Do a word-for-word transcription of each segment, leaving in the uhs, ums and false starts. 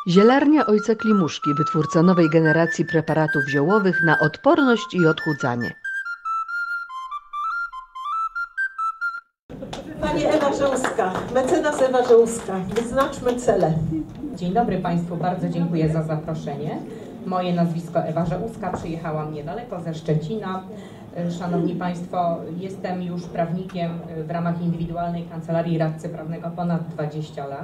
Zielarnia ojca Klimuszki, wytwórca nowej generacji preparatów ziołowych na odporność i odchudzanie. Pani Ewa Żełska, mecenas Ewa Żełska, wyznaczmy cele. Dzień dobry Państwu, bardzo dziękuję za zaproszenie. Moje nazwisko Ewa Żełska, przyjechałam niedaleko ze Szczecina. Szanowni Państwo, jestem już prawnikiem w ramach indywidualnej kancelarii radcy prawnego ponad dwadzieścia lat.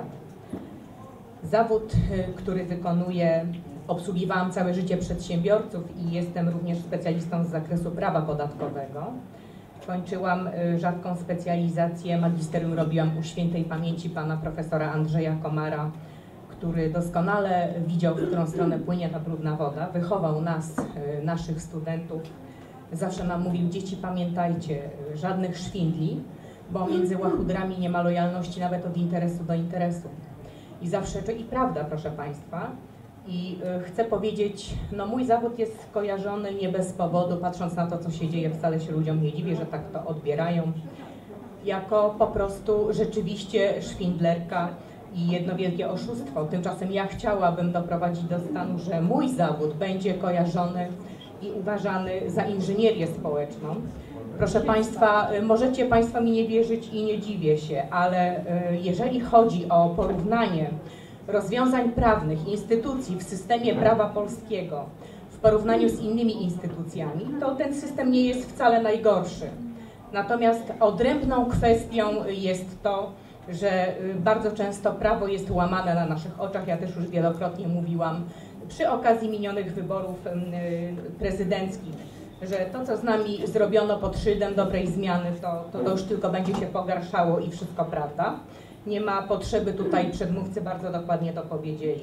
Zawód, który wykonuję, obsługiwałam całe życie przedsiębiorców i jestem również specjalistą z zakresu prawa podatkowego. Kończyłam rzadką specjalizację, magisterium robiłam u świętej pamięci pana profesora Andrzeja Komara, który doskonale widział, w którą stronę płynie ta brudna woda. Wychował nas, naszych studentów. Zawsze nam mówił: dzieci, pamiętajcie, żadnych szwindli, bo między łachudrami nie ma lojalności nawet od interesu do interesu. I zawsze, i prawda, proszę Państwa. I chcę powiedzieć, no mój zawód jest kojarzony nie bez powodu, patrząc na to, co się dzieje, wcale się ludziom nie dziwię, że tak to odbierają, jako po prostu rzeczywiście szwindlerka i jedno wielkie oszustwo. Tymczasem ja chciałabym doprowadzić do stanu, że mój zawód będzie kojarzony i uważany za inżynierię społeczną. Proszę Państwa, możecie Państwo mi nie wierzyć i nie dziwię się, ale jeżeli chodzi o porównanie rozwiązań prawnych, instytucji w systemie prawa polskiego w porównaniu z innymi instytucjami, to ten system nie jest wcale najgorszy. Natomiast odrębną kwestią jest to, że bardzo często prawo jest łamane na naszych oczach. Ja też już wielokrotnie mówiłam przy okazji minionych wyborów prezydenckich, że to, co z nami zrobiono pod szyldem dobrej zmiany, to, to, to już tylko będzie się pogarszało i wszystko prawda. Nie ma potrzeby, tutaj przedmówcy bardzo dokładnie to powiedzieli.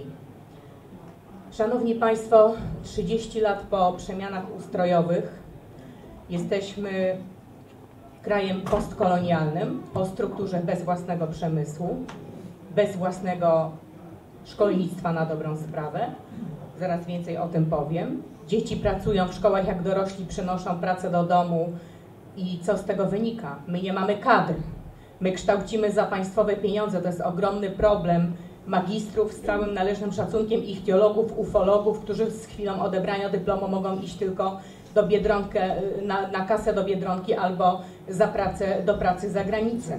Szanowni Państwo, trzydzieści lat po przemianach ustrojowych jesteśmy krajem postkolonialnym, o strukturze bez własnego przemysłu, bez własnego szkolnictwa na dobrą sprawę. Zaraz więcej o tym powiem. Dzieci pracują w szkołach jak dorośli, przynoszą pracę do domu i co z tego wynika? My nie mamy kadr. My kształcimy za państwowe pieniądze, to jest ogromny problem magistrów z całym należnym szacunkiem, ichtiologów, ufologów, którzy z chwilą odebrania dyplomu mogą iść tylko do Biedronkę, na, na kasę do Biedronki albo za pracę, do pracy za granicę.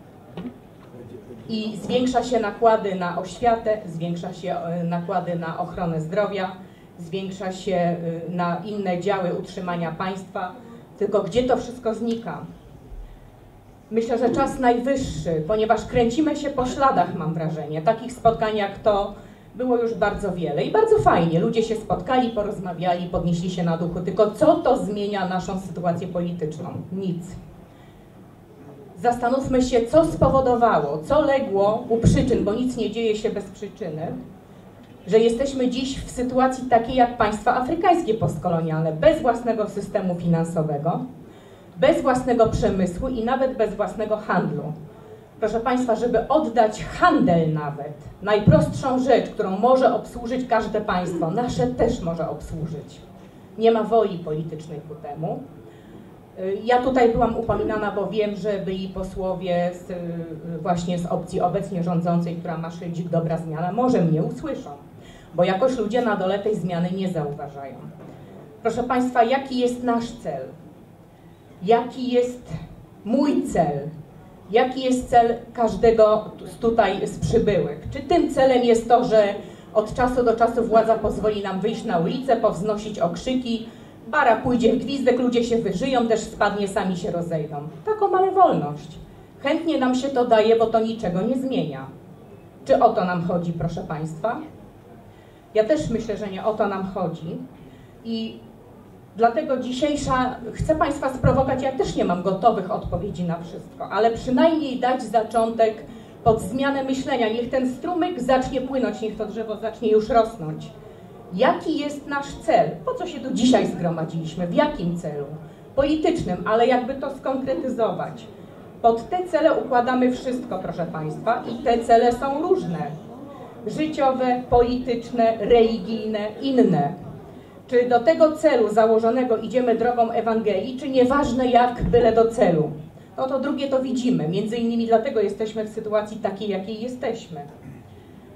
I zwiększa się nakłady na oświatę, zwiększa się nakłady na ochronę zdrowia, zwiększa się na inne działy utrzymania państwa. Tylko gdzie to wszystko znika? Myślę, że czas najwyższy, ponieważ kręcimy się po śladach, mam wrażenie. Takich spotkań jak to było już bardzo wiele i bardzo fajnie. Ludzie się spotkali, porozmawiali, podnieśli się na duchu. Tylko co to zmienia naszą sytuację polityczną? Nic. Zastanówmy się, co spowodowało, co legło u przyczyn, bo nic nie dzieje się bez przyczyny, że jesteśmy dziś w sytuacji takiej jak państwa afrykańskie postkolonialne, bez własnego systemu finansowego, bez własnego przemysłu i nawet bez własnego handlu. Proszę Państwa, żeby oddać handel nawet, najprostszą rzecz, którą może obsłużyć każde państwo, nasze też może obsłużyć. Nie ma woli politycznej ku temu. Ja tutaj byłam upominana, bo wiem, że byli posłowie z, właśnie z opcji obecnie rządzącej, która ma szyldik dobra zmiana, może mnie usłyszą, bo jakoś ludzie na dole tej zmiany nie zauważają. Proszę Państwa, jaki jest nasz cel? Jaki jest mój cel? Jaki jest cel każdego z tutaj z przybyłych? Czy tym celem jest to, że od czasu do czasu władza pozwoli nam wyjść na ulicę, powznosić okrzyki, bara pójdzie w gwizdek, ludzie się wyżyją, deszcz spadnie, sami się rozejdą? Taką mamy wolność. Chętnie nam się to daje, bo to niczego nie zmienia. Czy o to nam chodzi, proszę Państwa? Ja też myślę, że nie o to nam chodzi. I dlatego dzisiejsza, chcę Państwa sprowokować, ja też nie mam gotowych odpowiedzi na wszystko, ale przynajmniej dać zaczątek pod zmianę myślenia. Niech ten strumyk zacznie płynąć, niech to drzewo zacznie już rosnąć. Jaki jest nasz cel? Po co się tu dzisiaj zgromadziliśmy? W jakim celu? Politycznym, ale jakby to skonkretyzować. Pod te cele układamy wszystko, proszę Państwa, i te cele są różne. Życiowe, polityczne, religijne, inne. Czy do tego celu założonego idziemy drogą Ewangelii, czy nieważne jak, byle do celu? No to drugie to widzimy. Między innymi dlatego jesteśmy w sytuacji takiej, jakiej jesteśmy.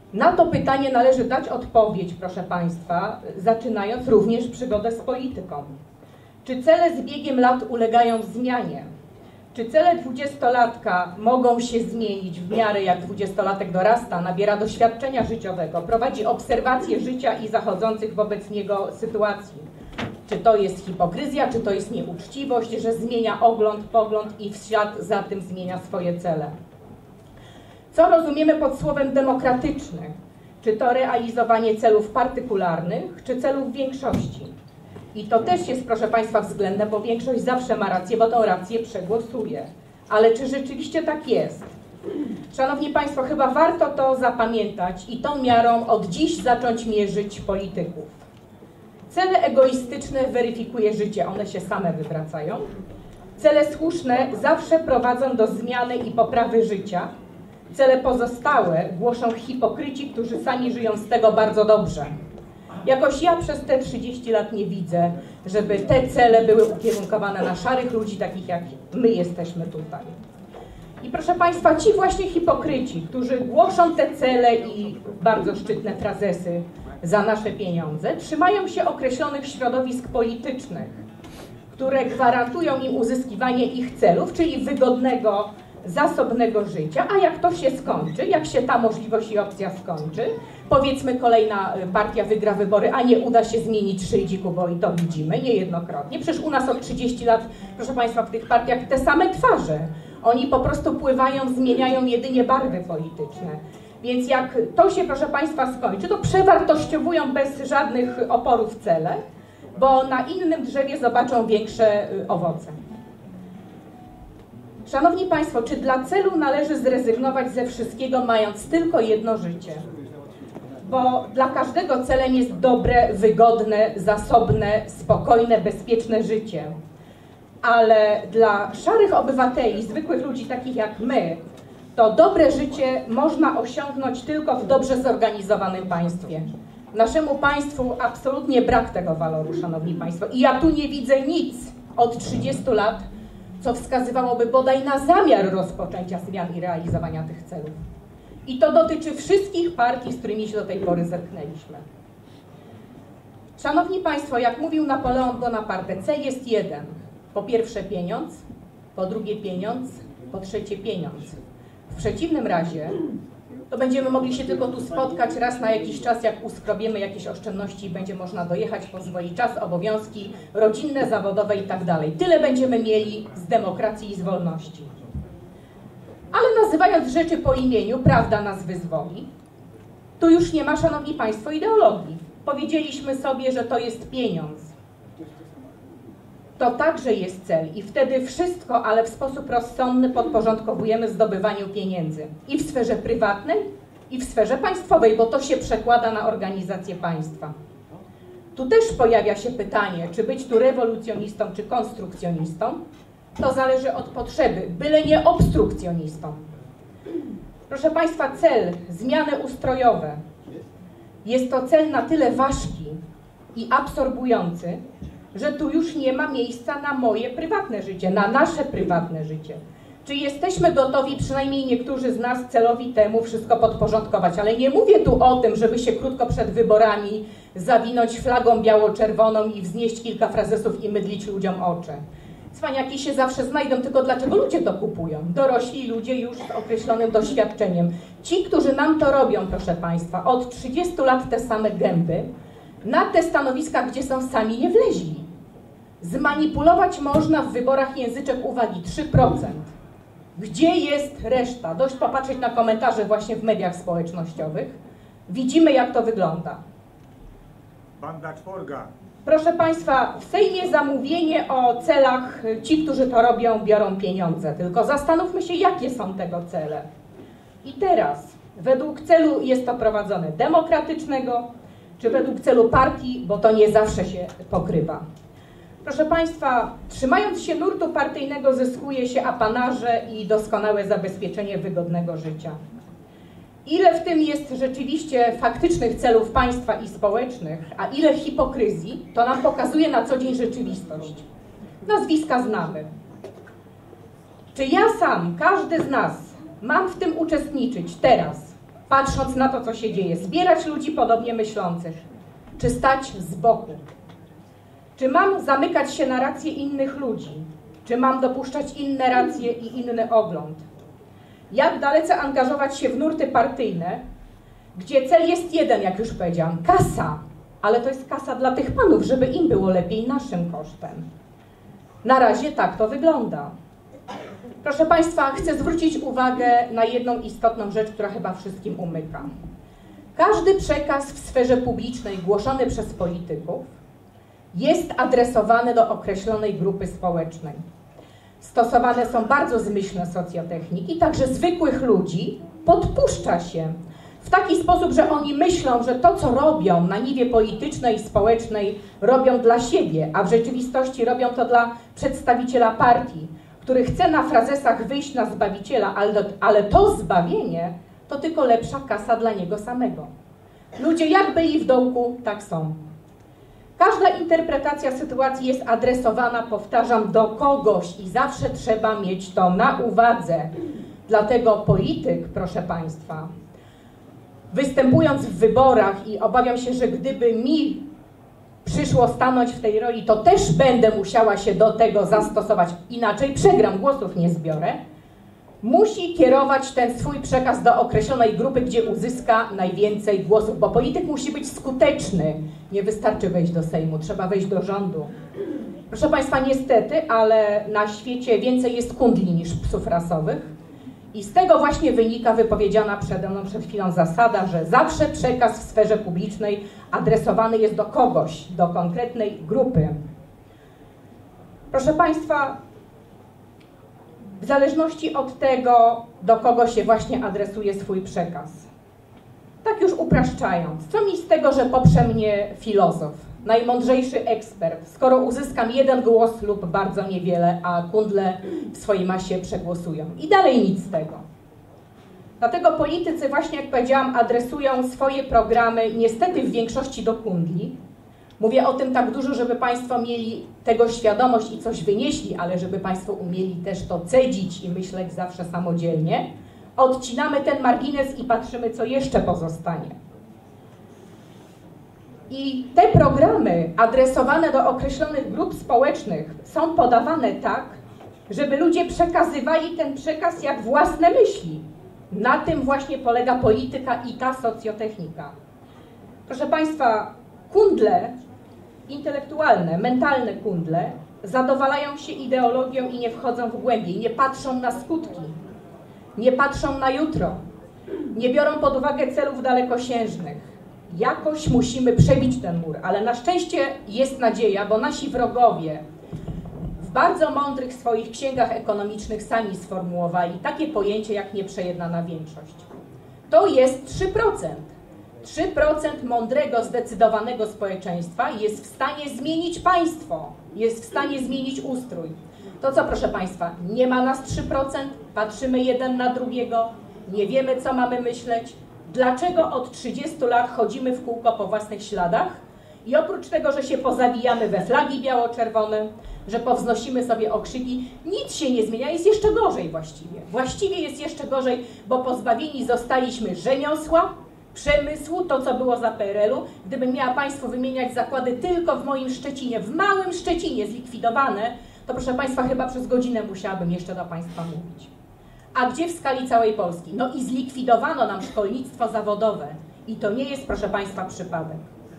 Na to pytanie należy dać odpowiedź, proszę Państwa, zaczynając również przygodę z polityką. Czy cele z biegiem lat ulegają zmianie? Czy cele dwudziestolatka mogą się zmienić w miarę jak dwudziestolatek dorasta, nabiera doświadczenia życiowego, prowadzi obserwację życia i zachodzących wobec niego sytuacji? Czy to jest hipokryzja, czy to jest nieuczciwość, że zmienia ogląd, pogląd i w ślad za tym zmienia swoje cele? Co rozumiemy pod słowem demokratyczny? Czy to realizowanie celów partykularnych, czy celów większości? I to też jest, proszę Państwa, względne, bo większość zawsze ma rację, bo tą rację przegłosuje. Ale czy rzeczywiście tak jest? Szanowni Państwo, chyba warto to zapamiętać i tą miarą od dziś zacząć mierzyć polityków. Cele egoistyczne weryfikuje życie, one się same wywracają. Cele słuszne zawsze prowadzą do zmiany i poprawy życia. Cele pozostałe głoszą hipokryci, którzy sami żyją z tego bardzo dobrze. Jakoś ja przez te trzydzieści lat nie widzę, żeby te cele były ukierunkowane na szarych ludzi, takich jak my jesteśmy tutaj. I proszę Państwa, ci właśnie hipokryci, którzy głoszą te cele i bardzo szczytne frazesy za nasze pieniądze, trzymają się określonych środowisk politycznych, które gwarantują im uzyskiwanie ich celów, czyli wygodnego, zasobnego życia, a jak to się skończy, jak się ta możliwość i opcja skończy, powiedzmy kolejna partia wygra wybory, a nie uda się zmienić szyldziku, bo i to widzimy niejednokrotnie. Przecież u nas od trzydziestu lat, proszę Państwa, w tych partiach te same twarze. Oni po prostu pływają, zmieniają jedynie barwy polityczne. Więc jak to się, proszę Państwa, skończy, to przewartościowują bez żadnych oporów cele, bo na innym drzewie zobaczą większe owoce. Szanowni Państwo, czy dla celu należy zrezygnować ze wszystkiego, mając tylko jedno życie? Bo dla każdego celem jest dobre, wygodne, zasobne, spokojne, bezpieczne życie. Ale dla szarych obywateli, zwykłych ludzi takich jak my, to dobre życie można osiągnąć tylko w dobrze zorganizowanym państwie. Naszemu państwu absolutnie brak tego waloru, szanowni Państwo. I ja tu nie widzę nic od trzydziestu lat, co wskazywałoby bodaj na zamiar rozpoczęcia zmian i realizowania tych celów. I to dotyczy wszystkich partii, z którymi się do tej pory zetknęliśmy. Szanowni Państwo, jak mówił Napoleon Bonaparte, cel jest jeden. Po pierwsze pieniądz, po drugie pieniądz, po trzecie pieniądz. W przeciwnym razie to będziemy mogli się tylko tu spotkać raz na jakiś czas, jak uskrobiemy jakieś oszczędności i będzie można dojechać po swój czas, obowiązki rodzinne, zawodowe i tak dalej. Tyle będziemy mieli z demokracji i z wolności. Ale nazywając rzeczy po imieniu, prawda nas wyzwoli, tu już nie ma, szanowni Państwo, ideologii. Powiedzieliśmy sobie, że to jest pieniądz. To także jest cel i wtedy wszystko, ale w sposób rozsądny podporządkowujemy zdobywaniu pieniędzy. I w sferze prywatnej, i w sferze państwowej, bo to się przekłada na organizację państwa. Tu też pojawia się pytanie, czy być tu rewolucjonistą, czy konstrukcjonistą. To zależy od potrzeby, byle nie obstrukcjonistą. Proszę Państwa, cel, zmiany ustrojowe, jest to cel na tyle ważki i absorbujący, że tu już nie ma miejsca na moje prywatne życie, na nasze prywatne życie. Czy jesteśmy gotowi, przynajmniej niektórzy z nas, celowi temu wszystko podporządkować? Ale nie mówię tu o tym, żeby się krótko przed wyborami zawinąć flagą biało-czerwoną i wznieść kilka frazesów i mydlić ludziom oczy. Cwaniaki się zawsze znajdą, tylko dlaczego ludzie to kupują? Dorośli ludzie już z określonym doświadczeniem. Ci, którzy nam to robią, proszę Państwa, od trzydziestu lat te same gęby, na te stanowiska, gdzie są sami nie wleźli. Zmanipulować można w wyborach języczek uwagi trzy procent. Gdzie jest reszta? Dość popatrzeć na komentarze właśnie w mediach społecznościowych. Widzimy, jak to wygląda. Banda czworga. Proszę Państwa, w Sejmie zamówienie o celach, ci, którzy to robią, biorą pieniądze. Tylko zastanówmy się, jakie są tego cele. I teraz, według celu jest to prowadzone demokratycznego, czy według celu partii, bo to nie zawsze się pokrywa. Proszę Państwa, trzymając się nurtu partyjnego zyskuje się apanarze i doskonałe zabezpieczenie wygodnego życia. Ile w tym jest rzeczywiście faktycznych celów państwa i społecznych, a ile hipokryzji, to nam pokazuje na co dzień rzeczywistość. Nazwiska znamy. Czy ja sam, każdy z nas, mam w tym uczestniczyć teraz, patrząc na to, co się dzieje, zbierać ludzi podobnie myślących, czy stać z boku? Czy mam zamykać się na racje innych ludzi? Czy mam dopuszczać inne racje i inny ogląd? Jak dalece angażować się w nurty partyjne, gdzie cel jest jeden, jak już powiedziałam, kasa, ale to jest kasa dla tych panów, żeby im było lepiej naszym kosztem. Na razie tak to wygląda. Proszę Państwa, chcę zwrócić uwagę na jedną istotną rzecz, która chyba wszystkim umyka. Każdy przekaz w sferze publicznej głoszony przez polityków jest adresowany do określonej grupy społecznej. Stosowane są bardzo zmyślne socjotechniki, także zwykłych ludzi podpuszcza się w taki sposób, że oni myślą, że to, co robią na niwie politycznej i społecznej, robią dla siebie, a w rzeczywistości robią to dla przedstawiciela partii, który chce na frazesach wyjść na Zbawiciela, ale, ale to zbawienie to tylko lepsza kasa dla niego samego. Ludzie jak byli w dołku, tak są. Każda interpretacja sytuacji jest adresowana, powtarzam, do kogoś i zawsze trzeba mieć to na uwadze. Dlatego polityk, proszę Państwa, występując w wyborach i obawiam się, że gdyby mi przyszło stanąć w tej roli, to też będę musiała się do tego zastosować, inaczej przegram, głosów nie zbiorę, musi kierować ten swój przekaz do określonej grupy, gdzie uzyska najwięcej głosów, bo polityk musi być skuteczny. Nie wystarczy wejść do Sejmu, trzeba wejść do rządu. Proszę Państwa, niestety, ale na świecie więcej jest kundli niż psów rasowych i z tego właśnie wynika wypowiedziana przede mną przed chwilą zasada, że zawsze przekaz w sferze publicznej adresowany jest do kogoś, do konkretnej grupy. Proszę Państwa, w zależności od tego, do kogo się właśnie adresuje swój przekaz. Tak już upraszczając, co mi z tego, że poprze mnie filozof, najmądrzejszy ekspert, skoro uzyskam jeden głos lub bardzo niewiele, a kundle w swojej masie przegłosują. I dalej nic z tego. Dlatego politycy, właśnie jak powiedziałam, adresują swoje programy niestety w większości do kundli. Mówię o tym tak dużo, żeby Państwo mieli tego świadomość i coś wynieśli, ale żeby Państwo umieli też to cedzić i myśleć zawsze samodzielnie. Odcinamy ten margines i patrzymy, co jeszcze pozostanie. I te programy adresowane do określonych grup społecznych są podawane tak, żeby ludzie przekazywali ten przekaz jak własne myśli. Na tym właśnie polega polityka i ta socjotechnika. Proszę Państwa, kundle intelektualne, mentalne kundle zadowalają się ideologią i nie wchodzą w głębiej, nie patrzą na skutki, nie patrzą na jutro, nie biorą pod uwagę celów dalekosiężnych. Jakoś musimy przebić ten mur, ale na szczęście jest nadzieja, bo nasi wrogowie w bardzo mądrych swoich księgach ekonomicznych sami sformułowali takie pojęcie jak nieprzejednana większość. To jest trzy procent. trzy procent mądrego, zdecydowanego społeczeństwa jest w stanie zmienić państwo, jest w stanie zmienić ustrój. To co, proszę Państwa, nie ma nas trzy procent, patrzymy jeden na drugiego, nie wiemy, co mamy myśleć. Dlaczego od trzydziestu lat chodzimy w kółko po własnych śladach i oprócz tego, że się pozawijamy we flagi biało-czerwone, że powznosimy sobie okrzyki, nic się nie zmienia, jest jeszcze gorzej właściwie. Właściwie jest jeszcze gorzej, bo pozbawieni zostaliśmy rzemiosła, przemysłu, to co było za P R L u. Gdybym miała Państwu wymieniać zakłady tylko w moim Szczecinie, w małym Szczecinie zlikwidowane, to proszę Państwa chyba przez godzinę musiałabym jeszcze do Państwa mówić. A gdzie w skali całej Polski? No i zlikwidowano nam szkolnictwo zawodowe. I to nie jest, proszę Państwa, przypadek.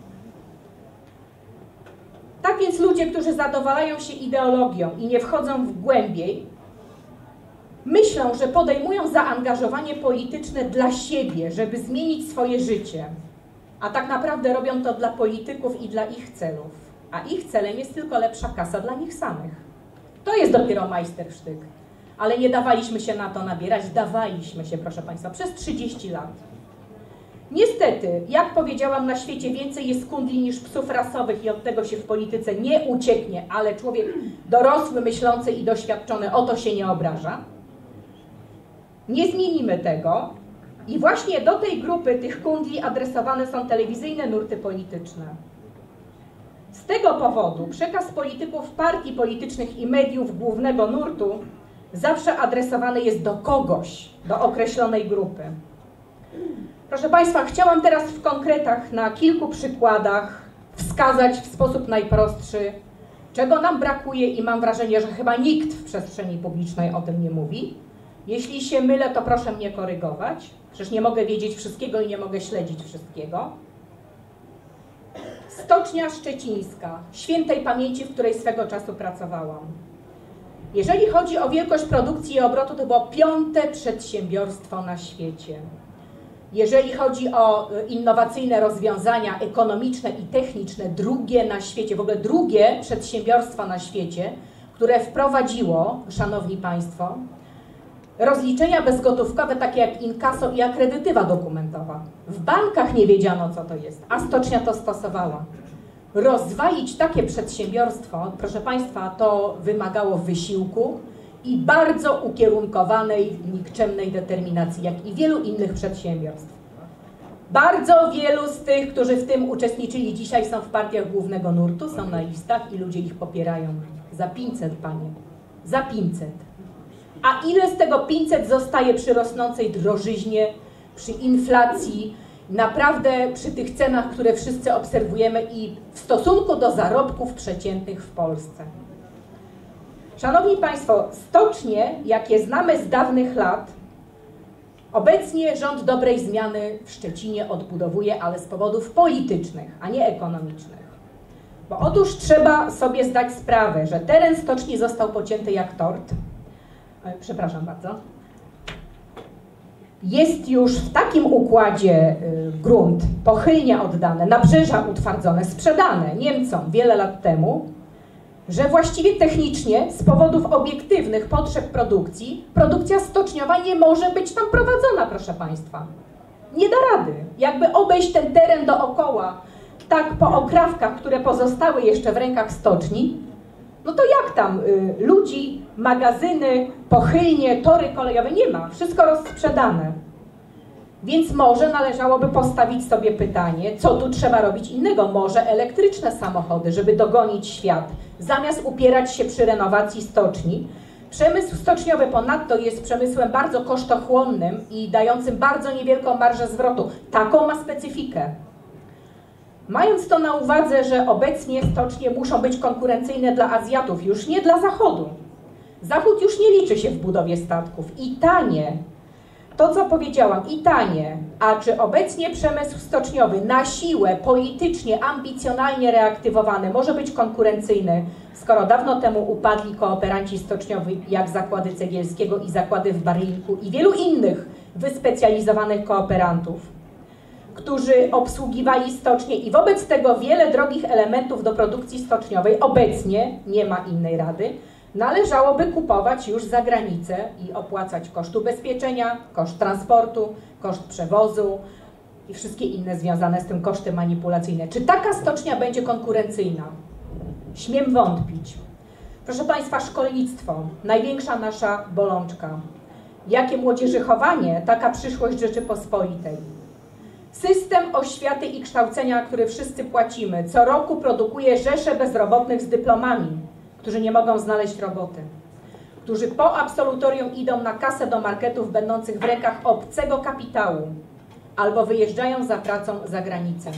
Tak więc ludzie, którzy zadowalają się ideologią i nie wchodzą w głębiej, myślą, że podejmują zaangażowanie polityczne dla siebie, żeby zmienić swoje życie. A tak naprawdę robią to dla polityków i dla ich celów. A ich celem jest tylko lepsza kasa dla nich samych. To jest dopiero majstersztyk. Ale nie dawaliśmy się na to nabierać, dawaliśmy się, proszę Państwa, przez trzydzieści lat. Niestety, jak powiedziałam, na świecie więcej jest kundli niż psów rasowych i od tego się w polityce nie ucieknie, ale człowiek dorosły, myślący i doświadczony o to się nie obraża. Nie zmienimy tego i właśnie do tej grupy tych kundli adresowane są telewizyjne nurty polityczne. Z tego powodu przekaz polityków partii politycznych i mediów głównego nurtu zawsze adresowany jest do kogoś, do określonej grupy. Proszę Państwa, chciałam teraz w konkretach na kilku przykładach wskazać w sposób najprostszy, czego nam brakuje i mam wrażenie, że chyba nikt w przestrzeni publicznej o tym nie mówi. Jeśli się mylę, to proszę mnie korygować. Przecież nie mogę wiedzieć wszystkiego i nie mogę śledzić wszystkiego. Stocznia Szczecińska, świętej pamięci, w której swego czasu pracowałam. Jeżeli chodzi o wielkość produkcji i obrotu, to było piąte przedsiębiorstwo na świecie. Jeżeli chodzi o innowacyjne rozwiązania ekonomiczne i techniczne, drugie na świecie, w ogóle drugie przedsiębiorstwo na świecie, które wprowadziło, szanowni państwo, rozliczenia bezgotówkowe takie jak inkaso i akredytywa dokumentowa. W bankach nie wiedziano, co to jest, a stocznia to stosowała. Rozwalić takie przedsiębiorstwo, proszę państwa, to wymagało wysiłku i bardzo ukierunkowanej, nikczemnej determinacji, jak i wielu innych przedsiębiorstw. Bardzo wielu z tych, którzy w tym uczestniczyli dzisiaj, są w partiach głównego nurtu, są na listach i ludzie ich popierają. Za pięćset, panie. Za pięćset. A ile z tego pięćset zostaje przy rosnącej drożyźnie, przy inflacji, naprawdę przy tych cenach, które wszyscy obserwujemy i w stosunku do zarobków przeciętnych w Polsce. Szanowni Państwo, stocznie, jakie znamy z dawnych lat, obecnie rząd dobrej zmiany w Szczecinie odbudowuje, ale z powodów politycznych, a nie ekonomicznych. Bo otóż trzeba sobie zdać sprawę, że teren stoczni został pocięty jak tort. Przepraszam bardzo. Jest już w takim układzie y, grunt pochylnie oddane, nabrzeża utwardzone, sprzedane Niemcom wiele lat temu, że właściwie technicznie z powodów obiektywnych potrzeb produkcji, produkcja stoczniowa nie może być tam prowadzona, proszę Państwa. Nie da rady. Jakby obejść ten teren dookoła, tak po okrawkach, które pozostały jeszcze w rękach stoczni, no to jak tam y, ludzi, magazyny, pochylnie, tory kolejowe nie ma. Wszystko rozsprzedane. Więc może należałoby postawić sobie pytanie, co tu trzeba robić innego. Może elektryczne samochody, żeby dogonić świat, zamiast upierać się przy renowacji stoczni. Przemysł stoczniowy ponadto jest przemysłem bardzo kosztochłonnym i dającym bardzo niewielką marżę zwrotu. Taką ma specyfikę. Mając to na uwadze, że obecnie stocznie muszą być konkurencyjne dla Azjatów, już nie dla Zachodu. Zachód już nie liczy się w budowie statków i tanie. To, co powiedziałam, i tanie. A czy obecnie przemysł stoczniowy na siłę, politycznie, ambicjonalnie reaktywowany może być konkurencyjny, skoro dawno temu upadli kooperanci stoczniowi jak zakłady Cegielskiego i zakłady w Barlinku i wielu innych wyspecjalizowanych kooperantów, którzy obsługiwali stocznie i wobec tego wiele drogich elementów do produkcji stoczniowej, obecnie nie ma innej rady, należałoby kupować już za granicę i opłacać koszt ubezpieczenia, koszt transportu, koszt przewozu i wszystkie inne związane z tym koszty manipulacyjne. Czy taka stocznia będzie konkurencyjna? Śmiem wątpić. Proszę Państwa, szkolnictwo, największa nasza bolączka. Jakie młodzieżychowanie, taka przyszłość Rzeczypospolitej. System oświaty i kształcenia, który wszyscy płacimy, co roku produkuje rzesze bezrobotnych z dyplomami, którzy nie mogą znaleźć roboty, którzy po absolutorium idą na kasę do marketów będących w rękach obcego kapitału albo wyjeżdżają za pracą za granicę.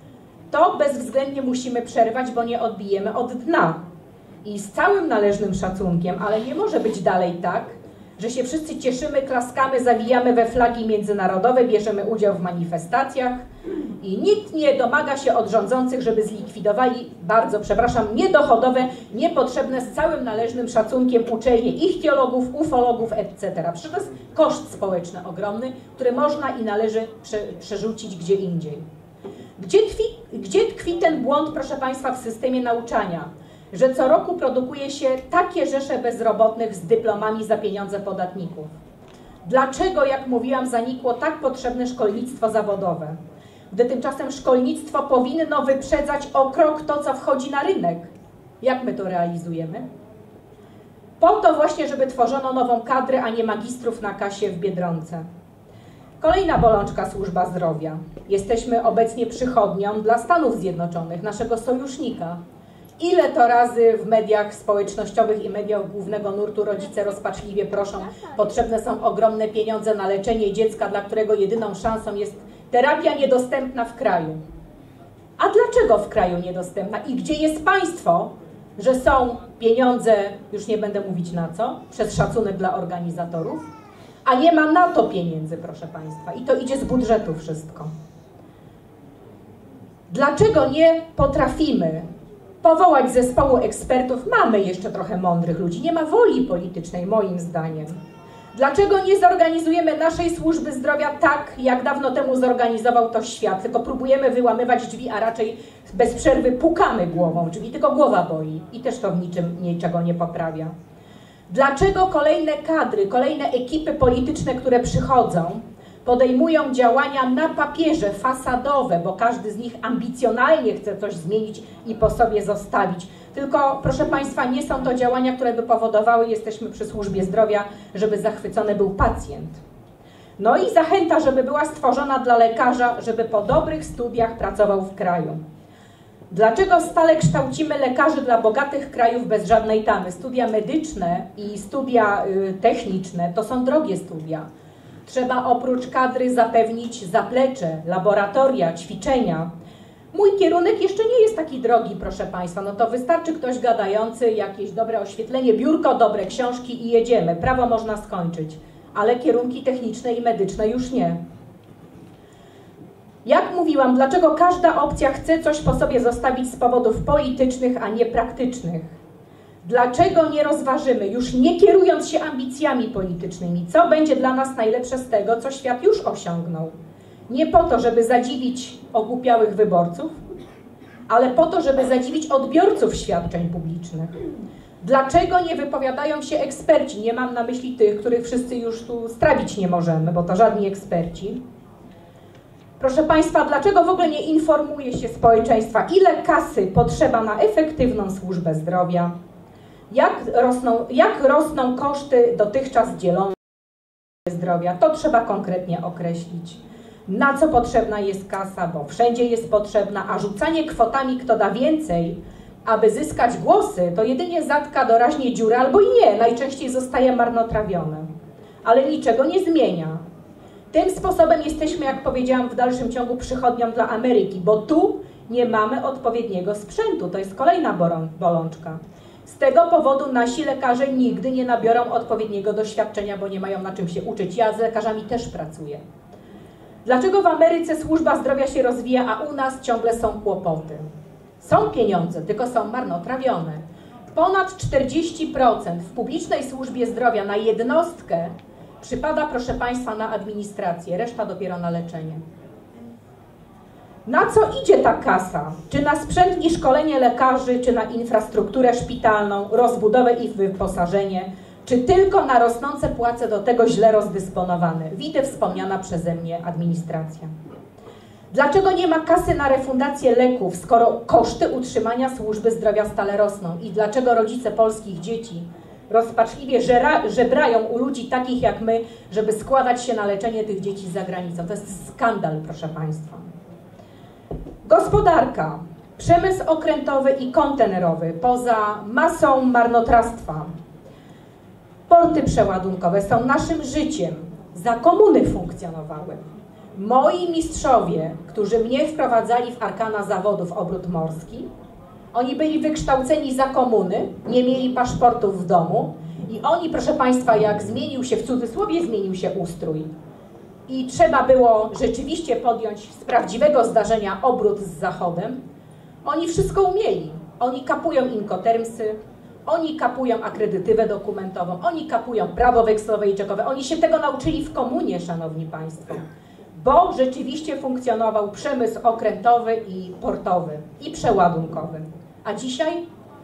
To bezwzględnie musimy przerwać, bo nie odbijemy od dna. I z całym należnym szacunkiem, ale nie może być dalej tak, że się wszyscy cieszymy, klaskamy, zawijamy we flagi międzynarodowe, bierzemy udział w manifestacjach i nikt nie domaga się od rządzących, żeby zlikwidowali, bardzo przepraszam, niedochodowe, niepotrzebne z całym należnym szacunkiem uczelnie ichtiologów, ufologów, et cetera. Przecież to jest koszt społeczny ogromny, który można i należy prze, przerzucić gdzie indziej. Gdzie tkwi, gdzie tkwi ten błąd, proszę Państwa, w systemie nauczania? Że co roku produkuje się takie rzesze bezrobotnych z dyplomami za pieniądze podatników. Dlaczego, jak mówiłam, zanikło tak potrzebne szkolnictwo zawodowe? Gdy tymczasem szkolnictwo powinno wyprzedzać o krok to, co wchodzi na rynek. Jak my to realizujemy? Po to właśnie, żeby tworzono nową kadrę, a nie magistrów na kasie w Biedronce. Kolejna bolączka służba zdrowia. Jesteśmy obecnie przychodnią dla Stanów Zjednoczonych, naszego sojusznika. Ile to razy w mediach społecznościowych i mediach głównego nurtu rodzice rozpaczliwie proszą, potrzebne są ogromne pieniądze na leczenie dziecka, dla którego jedyną szansą jest Terapia niedostępna w kraju. A dlaczego w kraju niedostępna? I gdzie jest państwo, że są pieniądze, już nie będę mówić na co, przez szacunek dla organizatorów, a nie ma na to pieniędzy, proszę państwa. I to idzie z budżetu wszystko. Dlaczego nie potrafimy powołać zespołu ekspertów? Mamy jeszcze trochę mądrych ludzi. Nie ma woli politycznej, moim zdaniem. Dlaczego nie zorganizujemy naszej służby zdrowia tak, jak dawno temu zorganizował to świat? Tylko próbujemy wyłamywać drzwi, a raczej bez przerwy pukamy głową w drzwi, tylko głowa boli i też to w niczym niczego nie poprawia. Dlaczego kolejne kadry, kolejne ekipy polityczne, które przychodzą, podejmują działania na papierze, fasadowe, bo każdy z nich ambicjonalnie chce coś zmienić i po sobie zostawić. Tylko, proszę państwa, nie są to działania, które by powodowały, jesteśmy przy służbie zdrowia, żeby zachwycony był pacjent. No i zachęta, żeby była stworzona dla lekarza, żeby po dobrych studiach pracował w kraju. Dlaczego stale kształcimy lekarzy dla bogatych krajów bez żadnej tamy? Studia medyczne i studia y, techniczne to są drogie studia. Trzeba oprócz kadry zapewnić zaplecze, laboratoria, ćwiczenia. Mój kierunek jeszcze nie jest taki drogi, proszę państwa. No to wystarczy ktoś gadający, jakieś dobre oświetlenie, biurko, dobre książki i jedziemy. Prawo można skończyć, ale kierunki techniczne i medyczne już nie. Jak mówiłam, dlaczego każda opcja chce coś po sobie zostawić z powodów politycznych, a nie praktycznych? Dlaczego nie rozważymy, już nie kierując się ambicjami politycznymi, co będzie dla nas najlepsze z tego, co świat już osiągnął? Nie po to, żeby zadziwić ogłupiałych wyborców, ale po to, żeby zadziwić odbiorców świadczeń publicznych. Dlaczego nie wypowiadają się eksperci? Nie mam na myśli tych, których wszyscy już tu strawić nie możemy, bo to żadni eksperci. Proszę państwa, dlaczego w ogóle nie informuje się społeczeństwa, ile kasy potrzeba na efektywną służbę zdrowia? Jak rosną, jak rosną koszty dotychczas dzielone zdrowia? To trzeba konkretnie określić. Na co potrzebna jest kasa, bo wszędzie jest potrzebna, a rzucanie kwotami, kto da więcej, aby zyskać głosy, to jedynie zatka doraźnie dziurę albo i nie, najczęściej zostaje marnotrawione. Ale niczego nie zmienia. Tym sposobem jesteśmy, jak powiedziałam, w dalszym ciągu przychodnią dla Ameryki, bo tu nie mamy odpowiedniego sprzętu. To jest kolejna bolączka. Z tego powodu nasi lekarze nigdy nie nabiorą odpowiedniego doświadczenia, bo nie mają na czym się uczyć. Ja z lekarzami też pracuję. Dlaczego w Ameryce służba zdrowia się rozwija, a u nas ciągle są kłopoty? Są pieniądze, tylko są marnotrawione. Ponad czterdzieści procent w publicznej służbie zdrowia na jednostkę przypada, proszę państwa, na administrację, reszta dopiero na leczenie. Na co idzie ta kasa? Czy na sprzęt i szkolenie lekarzy, czy na infrastrukturę szpitalną, rozbudowę i wyposażenie, czy tylko na rosnące płace do tego źle rozdysponowane? Widzę wspomniana przeze mnie administracja. Dlaczego nie ma kasy na refundację leków, skoro koszty utrzymania służby zdrowia stale rosną? I dlaczego rodzice polskich dzieci rozpaczliwie żera, żebrają u ludzi takich jak my, żeby składać się na leczenie tych dzieci za granicą? To jest skandal, proszę państwa. Gospodarka, przemysł okrętowy i kontenerowy, poza masą marnotrawstwa. Porty przeładunkowe są naszym życiem. Za komuny funkcjonowały. Moi mistrzowie, którzy mnie wprowadzali w arkana zawodów obrót morski, oni byli wykształceni za komuny, nie mieli paszportów w domu i oni, proszę państwa, jak zmienił się, w cudzysłowie zmienił się ustrój i trzeba było rzeczywiście podjąć z prawdziwego zdarzenia obrót z Zachodem, oni wszystko umieli. Oni kapują inkotermsy, oni kapują akredytywę dokumentową, oni kapują prawo wekslowe i czekowe. Oni się tego nauczyli w komunie, szanowni państwo, bo rzeczywiście funkcjonował przemysł okrętowy i portowy i przeładunkowy. A dzisiaj?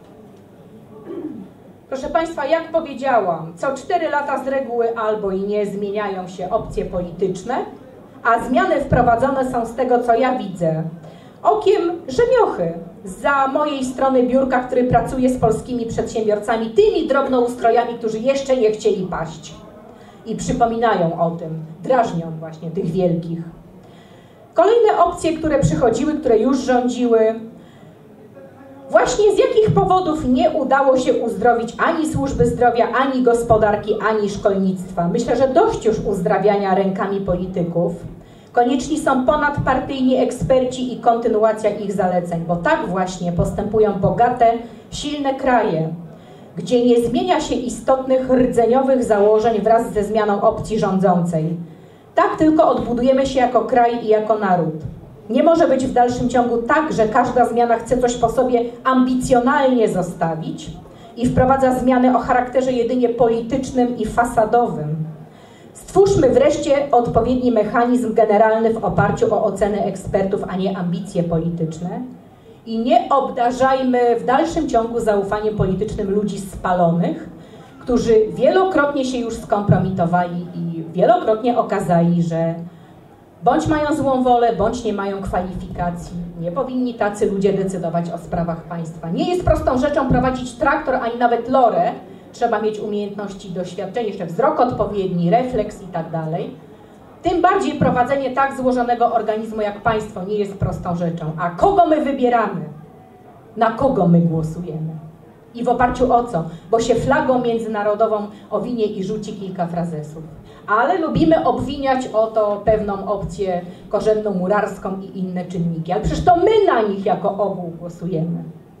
Proszę państwa, jak powiedziałam, co cztery lata z reguły albo i nie zmieniają się opcje polityczne, a zmiany wprowadzone są z tego, co ja widzę, okiem rzemiochy za mojej strony biurka, który pracuje z polskimi przedsiębiorcami, tymi drobnoustrojami, którzy jeszcze nie chcieli paść. I przypominają o tym, drażnią właśnie tych wielkich. Kolejne opcje, które przychodziły, które już rządziły, właśnie z jakich powodów nie udało się uzdrowić ani służby zdrowia, ani gospodarki, ani szkolnictwa. Myślę, że dość już uzdrawiania rękami polityków, Konieczni są ponadpartyjni eksperci i kontynuacja ich zaleceń, bo tak właśnie postępują bogate, silne kraje, gdzie nie zmienia się istotnych rdzeniowych założeń wraz ze zmianą opcji rządzącej. Tak tylko odbudujemy się jako kraj i jako naród. Nie może być w dalszym ciągu tak, że każda zmiana chce coś po sobie ambicjonalnie zostawić i wprowadza zmiany o charakterze jedynie politycznym i fasadowym. Stwórzmy wreszcie odpowiedni mechanizm generalny w oparciu o oceny ekspertów, a nie ambicje polityczne. I nie obdarzajmy w dalszym ciągu zaufaniem politycznym ludzi spalonych, którzy wielokrotnie się już skompromitowali i wielokrotnie okazali, że bądź mają złą wolę, bądź nie mają kwalifikacji. Nie powinni tacy ludzie decydować o sprawach państwa. Nie jest prostą rzeczą prowadzić traktor, ani nawet lorę. Trzeba mieć umiejętności, doświadczenie, jeszcze wzrok odpowiedni, refleks i tak dalej. Tym bardziej prowadzenie tak złożonego organizmu jak państwo nie jest prostą rzeczą. A kogo my wybieramy? Na kogo my głosujemy? I w oparciu o co? Bo się flagą międzynarodową owinie i rzuci kilka frazesów. Ale lubimy obwiniać o to pewną opcję korzenną, murarską i inne czynniki. Ale przecież to my na nich jako ogół głosujemy.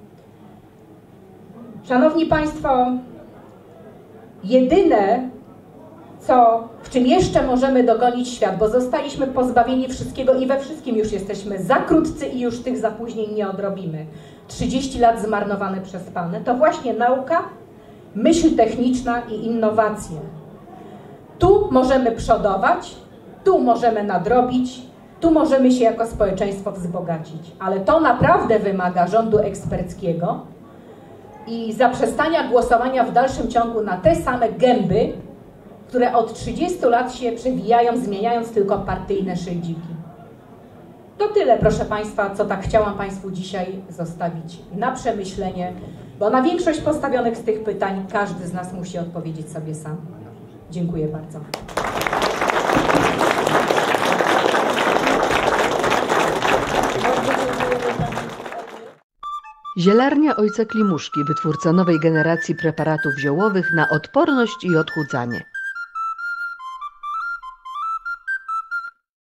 Szanowni Państwo, jedyne, co, w czym jeszcze możemy dogonić świat, bo zostaliśmy pozbawieni wszystkiego i we wszystkim już jesteśmy za krótcy i już tych zapóźnień nie odrobimy. trzydzieści lat zmarnowane przez Pana. To właśnie nauka, myśl techniczna i innowacje. Tu możemy przodować, tu możemy nadrobić, tu możemy się jako społeczeństwo wzbogacić. Ale to naprawdę wymaga rządu eksperckiego i zaprzestania głosowania w dalszym ciągu na te same gęby, które od trzydziestu lat się przewijają, zmieniając tylko partyjne szydziki. To tyle, proszę Państwa, co tak chciałam Państwu dzisiaj zostawić na przemyślenie, bo na większość postawionych z tych pytań każdy z nas musi odpowiedzieć sobie sam. Dziękuję bardzo. Zielarnia Ojca Klimuszki, wytwórca nowej generacji preparatów ziołowych na odporność i odchudzanie.